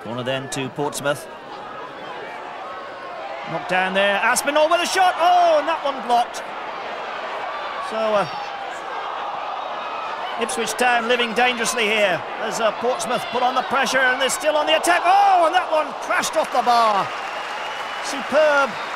Corner then to Portsmouth. Knocked down there, Aspinall with a shot. Oh, and that one blocked. So Ipswich Town living dangerously here as Portsmouth put on the pressure and they're still on the attack. Oh, and that one crashed off the bar. Superb